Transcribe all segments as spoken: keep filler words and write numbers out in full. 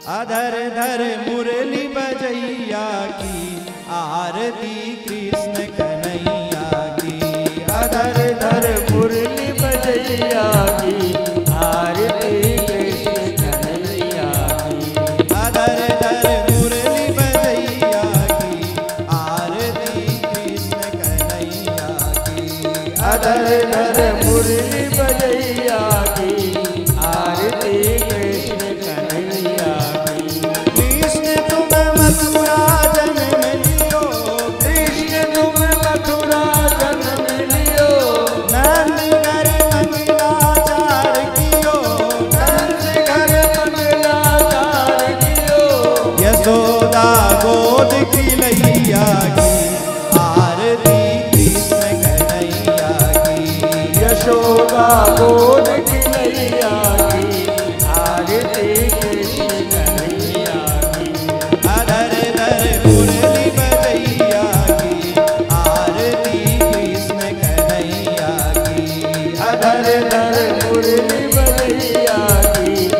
अधर धर मुरली बजैया की आरती कृष्ण कन्हैया की। अधर धर मुरली बजैया की आरती कृष्ण कन्हैया की। अधर धर मुरली बजैया की आरती कृष्ण कन्हैया की। अधर धर मुरली बजैया की आरती कृष्ण कन्हैया की। कृष्ण तुम मथुरा जन्म लियो, कृष्ण तुम मथुरा जन्म लियो, नंद घर मंगलाचार कियो, नंद घर मंगलाचार कियो। यशोदा गोद खिलैया की आरती कृष्ण कन्हैया की। यशोदा गोद खिलैया की आरती कृष्ण कन्हैया की। अधर धर मुरली बजैया की आरती कृष्ण कन्हैया की। अधर धर मुरली बजैया की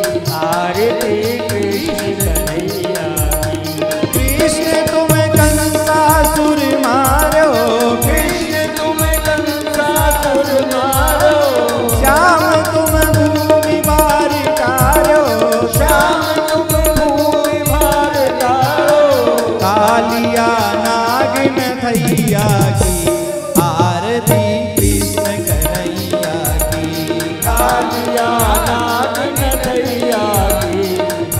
आरती कृष्ण कन्हैया की। कृष्ण तुम कंसासुर मारो, कृष्ण तुम कंसासुर मारो, श्याम तुम भूमि भार तारो, श्याम तुम भूमि भार तारो। कालिया नागिन थैया की आरती कृष्ण कन्हैया की। कालिया नागिन थैया की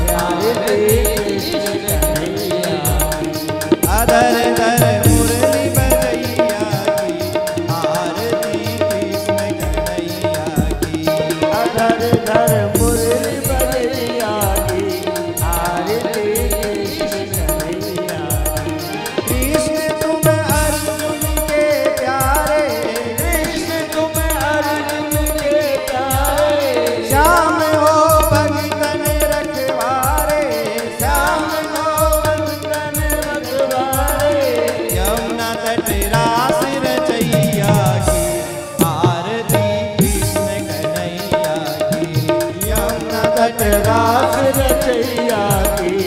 आरती कृष्ण कन्हैया की। अधर धर मुरली बजैया की आरती कृष्ण कन्हैया की। अधर धर मुरली बजैया की आरती कृष्ण कन्हैया की। कृष्ण तुम अर्जुन के प्यारे, कृष्ण तुम अर्जुन के प्यारे, श्याम हो भगतन रखवारे, श्याम हो भगतन रखवारे। यमुना तट रास रचैया की आरती कृष्ण कन्हैया की। यमुना तट रास रचैया की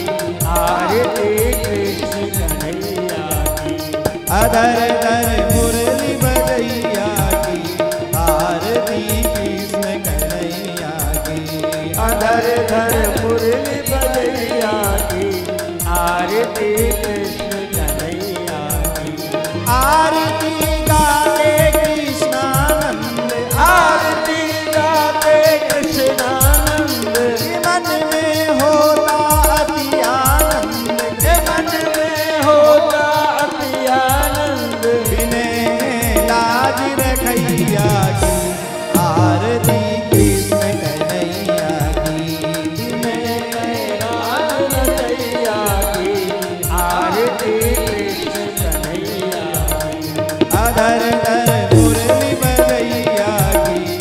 आरती कृष्ण कन्हैया की। अधर धर मुरली बजैया की आरती कृष्ण कन्हैया की। अधर धर मुरली बजैया की आरती कृष्ण कन्हैया की। आरती गाते कृष्णानंद, आरती गाते कृष्णानंद, मन में होता अति आनंद, मन में होगा अति आनंद। विनय लाज रखैया की आरती कृष्ण कन्हैया की। विनय राज रचैया की आरती कृष्ण कन्हैया की। अधर धर मुरली बजैया की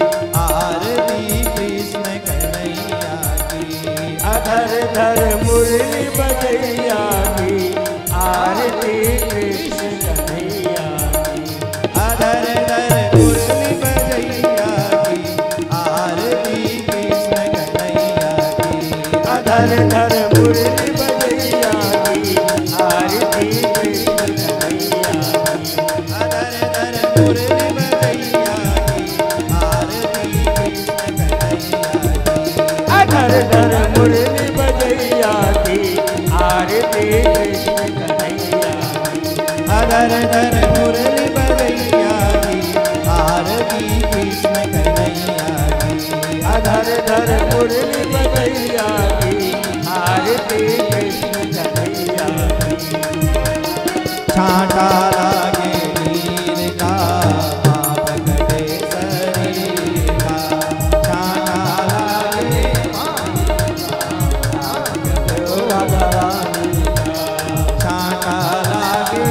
आरती कृष्ण कन्हैया की। अधर धर मुरली बजैया की आरती कृष्ण कन्हैया की। अधर धर मुरली बजैया की आरती कृष्ण कन्हैया की। अधर धर मुरली बजैया की आरती कृष्ण कन्हैया की। अधर धर मुरली बजैया की आरती कृष्ण कन्हैया की। अधर धर मुरली बजैया की आरती कृष्ण कन्हैया की। अधर धर मुरली बजैया की आरती कृष्ण कन्हैया की। अधर धर मुरली बजैया की आरती कृष्ण कन्हैया की। छांटा लागे नीर का पाप कटे शरीर का। छांटा लागे राधा रानी छांटा लागे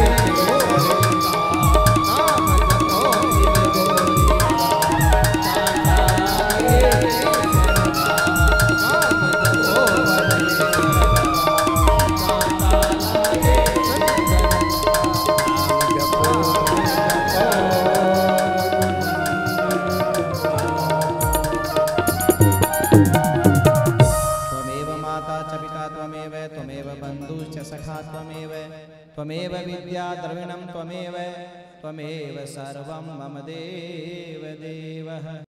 त्वमेव बन्धुश्च सखा त्वमेव त्वमेव विद्या द्रविणं त्वमेव त्वमेव सर्वं मम देव देवः।